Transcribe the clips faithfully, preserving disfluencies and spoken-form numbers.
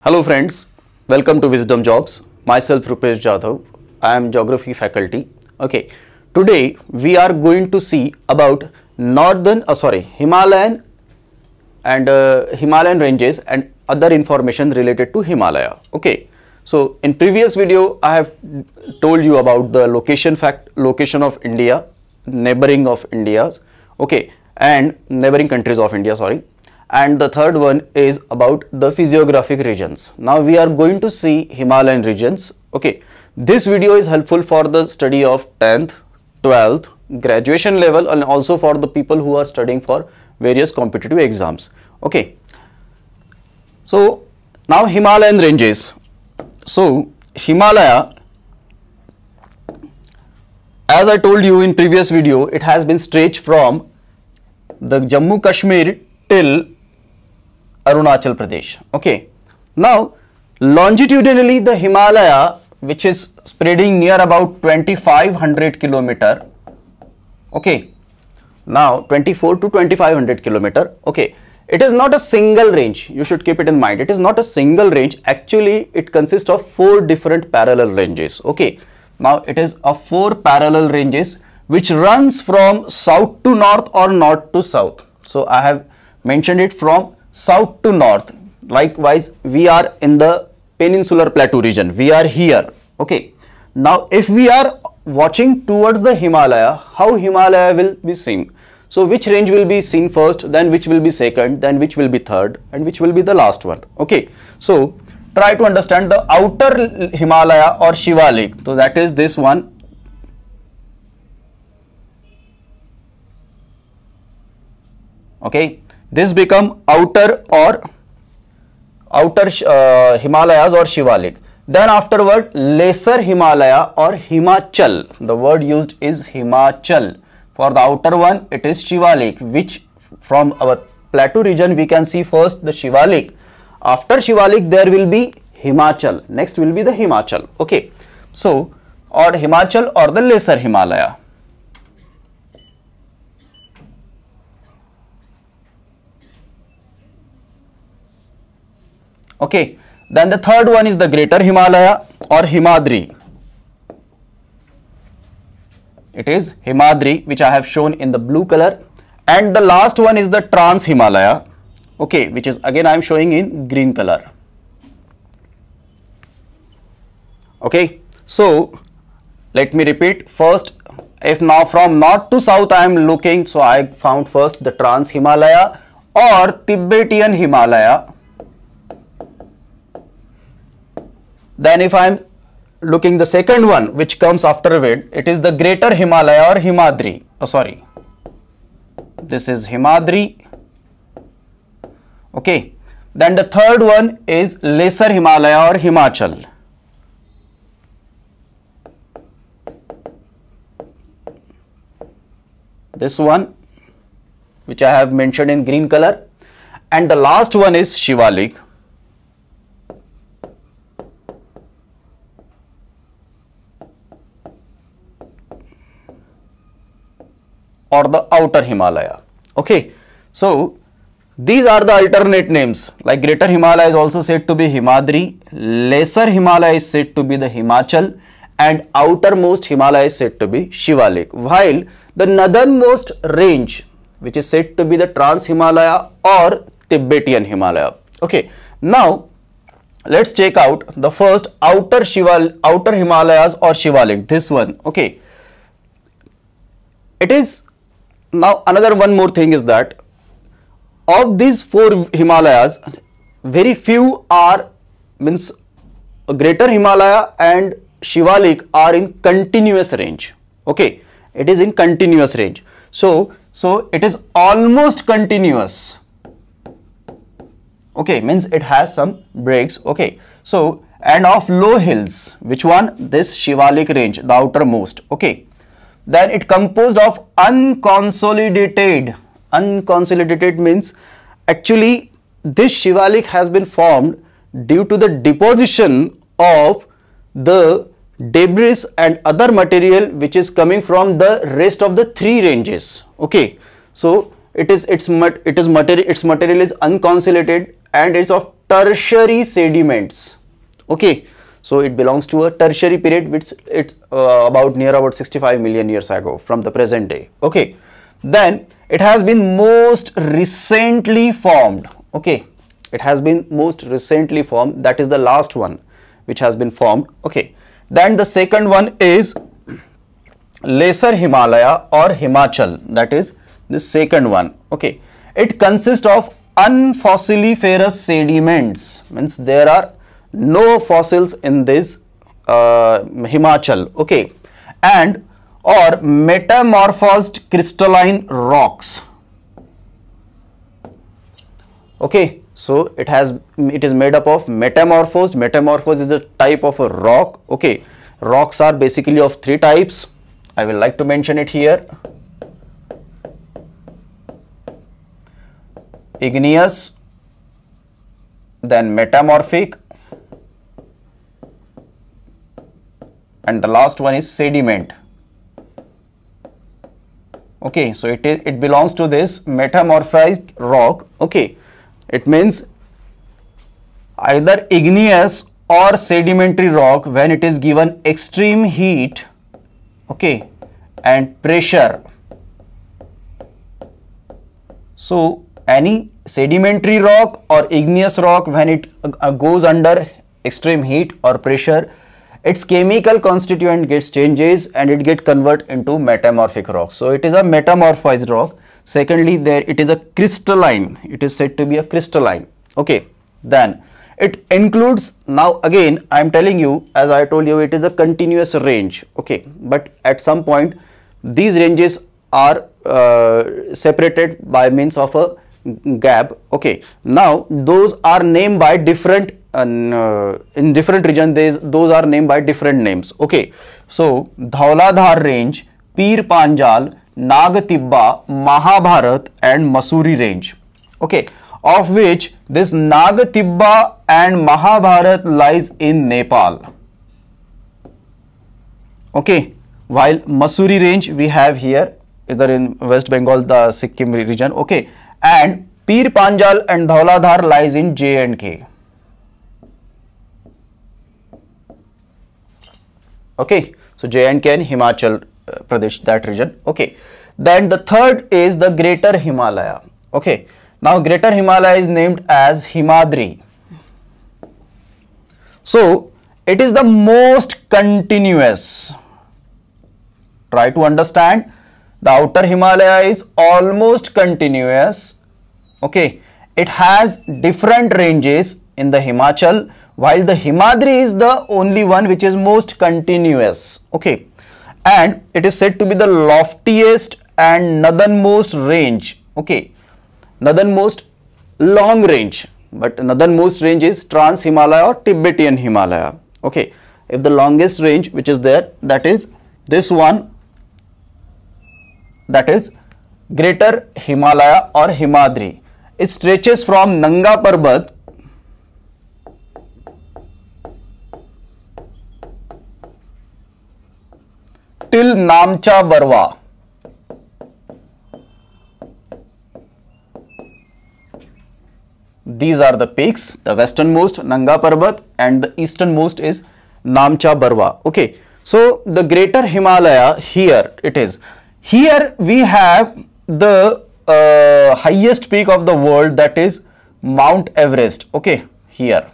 Hello friends, welcome to Wisdom Jobs. Myself Rupesh Jadhav. I am geography faculty. Okay, today we are going to see about northern, uh, sorry, Himalayan and uh, Himalayan ranges and other information related to Himalaya. Okay, so in previous video I have told you about the location fact, location of India, neighboring of India's, okay, and neighboring countries of India, sorry. And the third one is about the physiographic regions. Now we are going to see Himalayan regions. Okay, this video is helpful for the study of tenth, twelfth, graduation level, and also for the people who are studying for various competitive exams. Okay, so now Himalayan ranges. So Himalaya, as I told you in previous video, it has been stretched from the Jammu Kashmir till Arunachal Pradesh. Okay, now longitudinally the Himalaya, which is spreading near about twenty-five hundred kilometer, okay, now twenty-four to twenty-five hundred kilometer, okay, it is not a single range. You should keep it in mind. It is not a single range. Actually, it consists of four different parallel ranges. Okay, now it is a four parallel ranges which runs from south to north or north to south. So I have mentioned it from south to north. Likewise, we are in the peninsular plateau region. We are here. Okay. Now, if we are watching towards the Himalaya, how Himalaya will be seen? So, which range will be seen first, then which will be second, then which will be third, and which will be the last one? Okay. So, try to understand the outer Himalaya or Shivalik. So, that is this one. Okay. This become outer or outer uh, Himalayas or Shivalik. Then afterward lesser Himalaya or Himachal. The word used is Himachal. For the outer one it is Shivalik, which from our plateau region we can see first the Shivalik. After Shivalik there will be Himachal. Next will be the Himachal. Okay. So, or Himachal or the lesser Himalaya. Okay, then the third one is the greater Himalaya or Himadri. It is Himadri, which I have shown in the blue color. And the last one is the trans Himalaya, okay, which is again I am showing in green color. Okay, so let me repeat. First, if now from north to south I am looking, so I found first the trans Himalaya or Tibetan Himalaya. Then if I am looking the second one which comes after it, it is the greater Himalaya or Himadri. Oh, sorry. This is Himadri. Okay. Then the third one is lesser Himalaya or Himachal. This one which I have mentioned in green color. And the last one is Shivalik. Or the outer Himalaya. Okay, so these are the alternate names. Like greater Himalaya is also said to be Himadri, lesser Himalaya is said to be the Himachal, and outermost Himalaya is said to be Shivalik. While the northernmost range, which is said to be the Trans Himalaya or Tibetan Himalaya. Okay, now let's check out the first outer Shival, outer Himalayas or Shivalik. This one. Okay, it is. Now another one more thing is that of these four Himalayas, very few are means greater Himalaya and Shivalik are in continuous range. Okay, it is in continuous range. So, so it is almost continuous. Okay, means it has some breaks. Okay, so and of low hills, which one? This Shivalik range, the outermost. Okay. Then it composed of unconsolidated. Unconsolidated means actually this Shivalik has been formed due to the deposition of the debris and other material which is coming from the rest of the three ranges. Okay, so it is its it is material its material is unconsolidated and it's of tertiary sediments. Okay, so it belongs to a tertiary period, which it's uh, about near about sixty-five million years ago from the present day. Okay, then it has been most recently formed. Okay, it has been most recently formed. That is the last one which has been formed. Okay, then the second one is Lesser Himalaya or Himachal. That is the second one. Okay, it consists of unfossiliferous sediments, means there are no fossils in this uh, Himachal. Okay, and or metamorphosed crystalline rocks. Okay, so it has it is made up of metamorphosed. Metamorphosed is a type of a rock. Okay, rocks are basically of three types. I will like to mention it here. Igneous, then metamorphic, and the last one is sediment. Okay, so it is it belongs to this metamorphized rock. Okay, it means either igneous or sedimentary rock when it is given extreme heat, okay, and pressure. So any sedimentary rock or igneous rock, when it uh, goes under extreme heat or pressure, its chemical constituent gets changes and it get converted into metamorphic rock. So it is a metamorphized rock. Secondly, there it is a crystalline. It is said to be a crystalline. Okay, then it includes, now again I am telling you, as I told you, it is a continuous range. Okay, but at some point these ranges are uh, separated by means of a gap. Okay, now those are named by different uh, in different regions. Those are named by different names. Okay, so Dhauladhar range, Pir Panjal, Nag Tibba, Mahabharat and Mussoorie range. Okay, of which this Nag Tibba and Mahabharat lies in Nepal. Okay, while Mussoorie range we have here either in West Bengal, the Sikkim region. Okay, and Pir Panjal and Dhauladhar lies in J and K. Okay, so J and K and Himachal Pradesh, that region. Okay, then the third is the Greater Himalaya. Okay, now Greater Himalaya is named as Himadri. So it is the most continuous. Try to understand, the outer Himalaya is almost continuous. Okay, it has different ranges in the Himachal, while the Himadri is the only one which is most continuous. Okay, and it is said to be the loftiest and northernmost range. Okay, northernmost long range, but northernmost range is Trans Himalaya or Tibetan Himalaya. Okay, if the longest range which is there, that is this one, that is Greater Himalaya or Himadri. It stretches from Nanga Parbat till Namcha Barwa. These are the peaks, the westernmost Nanga Parbat and the easternmost is Namcha Barwa. Okay, so the Greater Himalaya, here it is. Here we have the uh, highest peak of the world, that is Mount Everest. Okay, here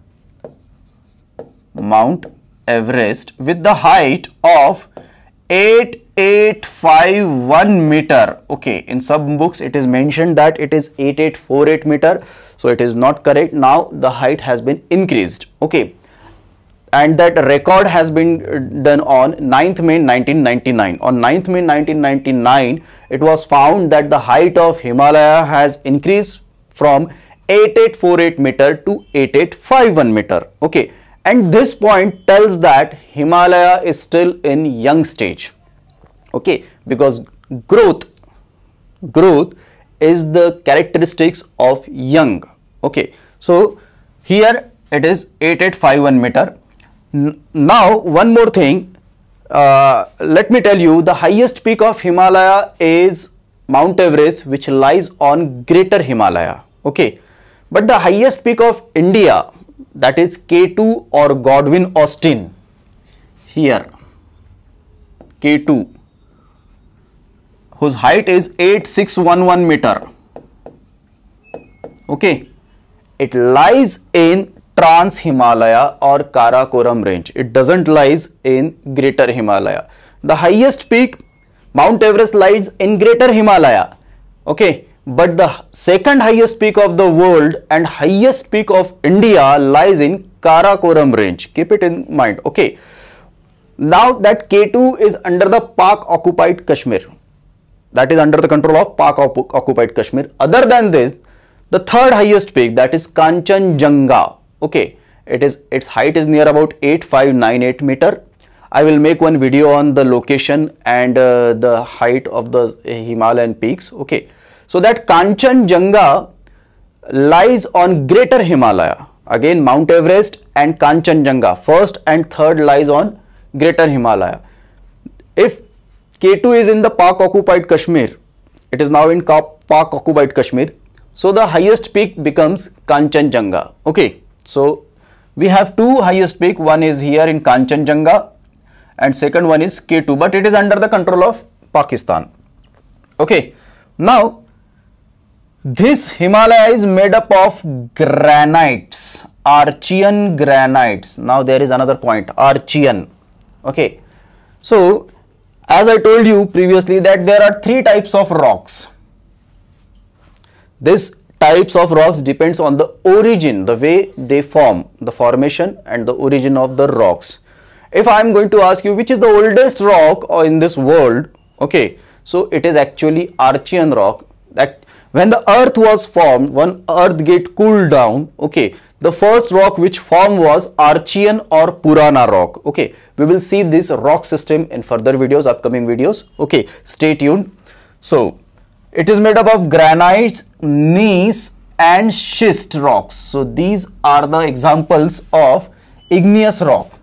Mount Everest with the height of eight eight five one meter. Okay, in some books it is mentioned that it is eight eight four eight meter, so it is not correct. Now the height has been increased. Okay, and that record has been done on ninth May nineteen ninety-nine. On ninth May nineteen ninety-nine, it was found that the height of Himalaya has increased from eight eight four eight meter to eight eight five one meter. Okay, and this point tells that Himalaya is still in young stage. Okay, because growth, growth is the characteristics of young. Okay, so here it is eight eight five one meter. Now one more thing, uh, let me tell you, the highest peak of Himalaya is Mount Everest, which lies on Greater Himalaya. Okay, But the highest peak of India, that is K two or Godwin Austen, here K two, whose height is eight six one one meter. Okay, it lies in Trans Himalaya or Karakoram range. It doesn't lies in Greater Himalaya. The highest peak, Mount Everest, lies in Greater Himalaya. Okay, but the second highest peak of the world and highest peak of India lies in Karakoram range. Keep it in mind. Okay, now that K two is under the Pak occupied Kashmir, that is under the control of Pak occupied Kashmir. Other than this, the third highest peak, that is Kanchenjunga. Okay, it is its height is near about eight five nine eight meter. I will make one video on the location and uh, the height of the Himalayan peaks. Okay, so that Kanchenjunga lies on Greater Himalaya. Again, Mount Everest and Kanchenjunga, first and third, lies on Greater Himalaya. If K two is in the Pak occupied Kashmir, it is now in Pak occupied Kashmir. So the highest peak becomes Kanchenjunga. Okay, so we have two highest peak. One is here in Kanchenjunga and second one is K two, but it is under the control of Pakistan. Okay, now this Himalaya is made up of granites, Archean granites. Now there is another point, Archean. Okay, so as I told you previously that there are three types of rocks. This types of rocks depends on the origin, the way they form, the formation and the origin of the rocks. If I am going to ask you which is the oldest rock in this world, okay, so it is actually Archean rock. That when the earth was formed, when earth get cooled down, okay, the first rock which formed was Archean or Purana rock. Okay, we will see this rock system in further videos, upcoming videos. Okay, stay tuned. So it is made up of granites, gneiss and schist rocks. So these are the examples of igneous rock.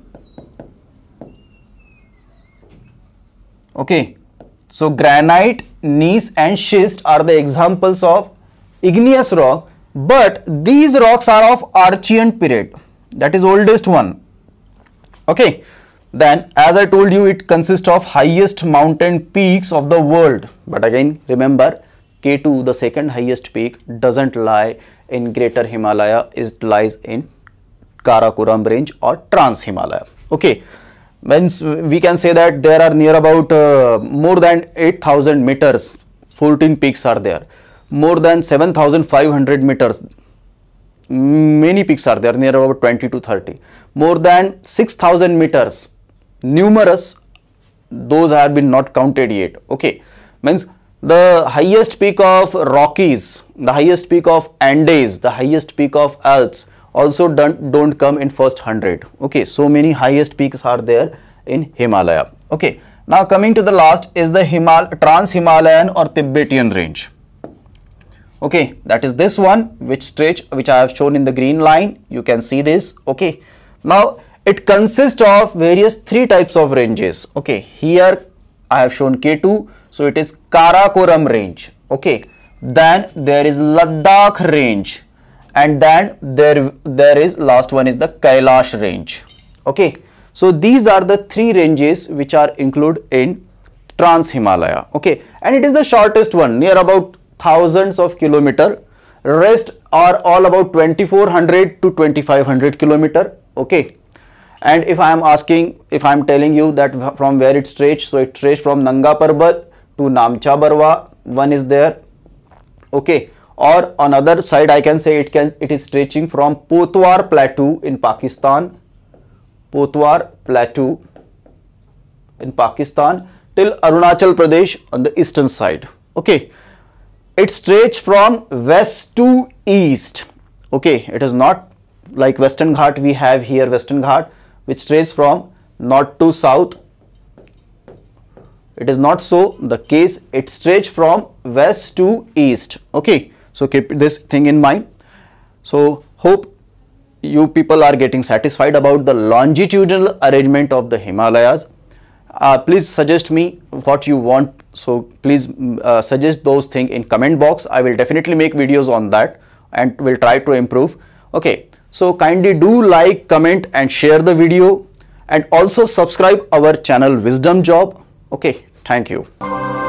Okay, so granite, gneiss and schist are the examples of igneous rock, but these rocks are of Archean period, that is oldest one. Okay, then as I told you, it consists of highest mountain peaks of the world. But again, remember, K two, the second highest peak, doesn't lie in Greater Himalaya, it lies in Karakoram range or Trans Himalaya. Okay, when we can say that there are near about uh, more than eight thousand meters, fourteen peaks are there, more than seven thousand five hundred meters, many peaks are there, near about twenty to thirty, more than six thousand meters, numerous, those have been not counted yet. Okay, means the highest peak of Rockies, the highest peak of Andes, the highest peak of Alps also don't, don't come in first hundred. Okay, so many highest peaks are there in Himalaya. Okay, now coming to the last is the Himal Trans-Himalayan or Tibetan range. Okay, that is this one which stretch which I have shown in the green line. You can see this. Okay, now it consists of various three types of ranges. Okay, here I have shown K two, so it is Karakoram range. Okay, then there is Ladakh range, and then there there is last one is the Kailash range. Okay, so these are the three ranges which are included in Trans Himalaya. Okay, and it is the shortest one, near about thousands of kilometer. Rest are all about twenty-four hundred to twenty-five hundred kilometer. Okay, and if I am asking, if I am telling you that from where it stretches, so it stretches from Nanga Parbat to Namcha Barwa, one is there. Okay, or on other side I can say it can it is stretching from Potwar Plateau in Pakistan, Potwar Plateau in Pakistan till Arunachal Pradesh on the eastern side. Okay, it stretches from west to east. Okay, it is not like Western Ghat we have here, Western Ghat, which stretches from north to south. It is not so the case. It stretches from west to east. Okay, so keep this thing in mind. So hope you people are getting satisfied about the longitudinal arrangement of the Himalayas. Uh, please suggest me what you want. So please uh, suggest those things in comment box. I will definitely make videos on that. and we'll try to improve. Okay, so kindly do like, comment and share the video, and also subscribe our channel Wisdom Job. Okay, thank you.